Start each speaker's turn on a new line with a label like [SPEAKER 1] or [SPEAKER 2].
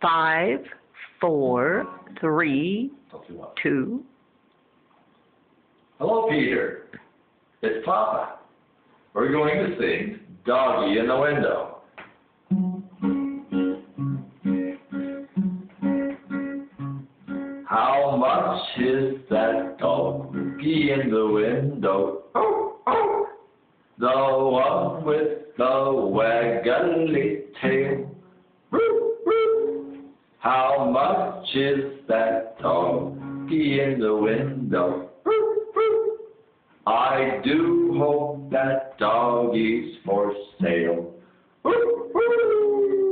[SPEAKER 1] 5, 4, 3, 2.
[SPEAKER 2] Hello, Peter. It's Papa. We're going to sing Doggie in the Window. How much is that doggie in the window? Oh, oh. The one with the waggly tail. Woo, woo. How much is that doggie in the window? Woo, woo. I do hope that doggie's for sale. Woo, woo.